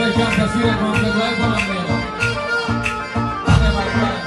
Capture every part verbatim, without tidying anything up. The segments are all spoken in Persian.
عشان تصوير المنطقة ويكون عندنا أنا مرحبا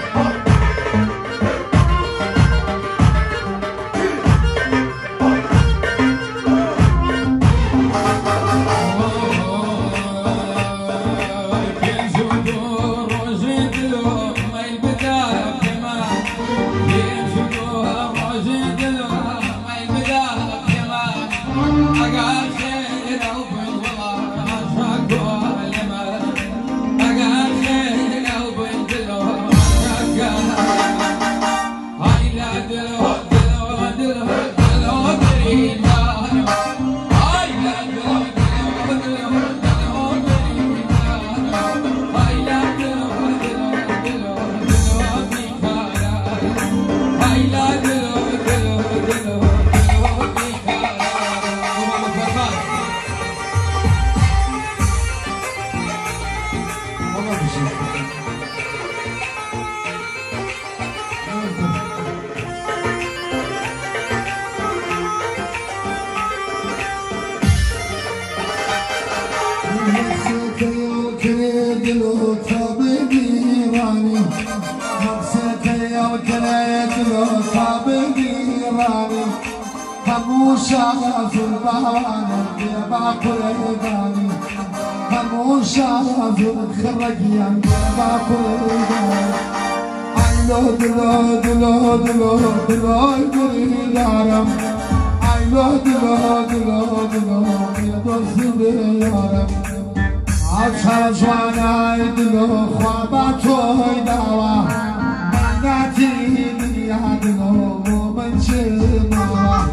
شاف البواني بيبا كريباني همو شاف الخرقيان بيبا كريباني عيلو دلو دلو دلو دلو دلو عيلو دلو دلو دلو يدوز بيارم عطر جوانا دلو خواباتوي داوا مناتي دنيا دلو من جماوا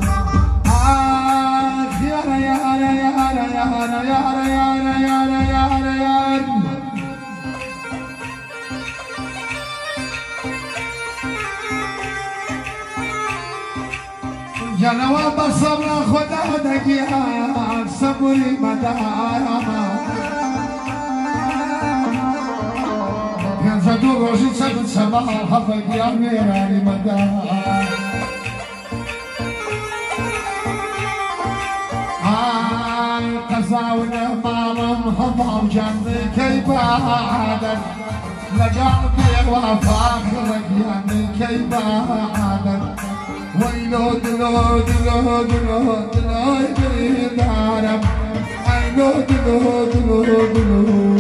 يا نواب الصبر خدا دقيقة صبري مدارما كان زدور روشي سبت سبا حفق يا ميراني مدار هاي قصاونا ماما حضا وجنبي كيف عادت لجعبي وفاخرك يعني كيف عادت ويلو دلو دلو دلو دلو دلو دارم. I know دلو دلو دلو